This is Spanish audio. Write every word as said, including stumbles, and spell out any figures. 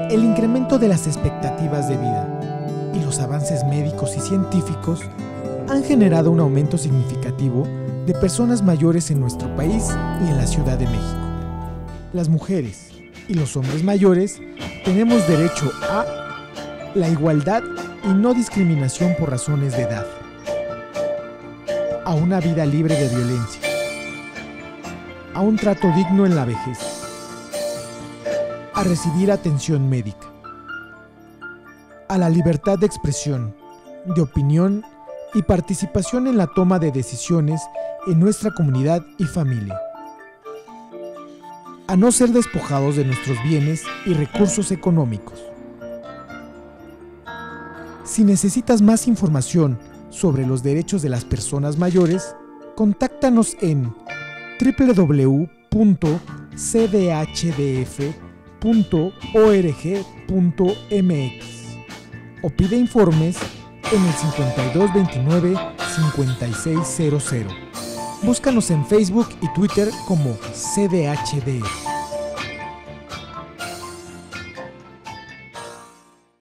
El incremento de las expectativas de vida y los avances médicos y científicos han generado un aumento significativo de personas mayores en nuestro país y en la Ciudad de México. Las mujeres y los hombres mayores tenemos derecho a la igualdad y no discriminación por razones de edad, a una vida libre de violencia, a un trato digno en la vejez, a recibir atención médica, a la libertad de expresión, de opinión y participación en la toma de decisiones en nuestra comunidad y familia, a no ser despojados de nuestros bienes y recursos económicos. Si necesitas más información sobre los derechos de las personas mayores, contáctanos en doble u doble u doble u punto c d h d f punto org punto m x o pide informes en el cincuenta y dos veintinueve cincuenta y seis cero cero. Búscanos en Facebook y Twitter como C D H D F.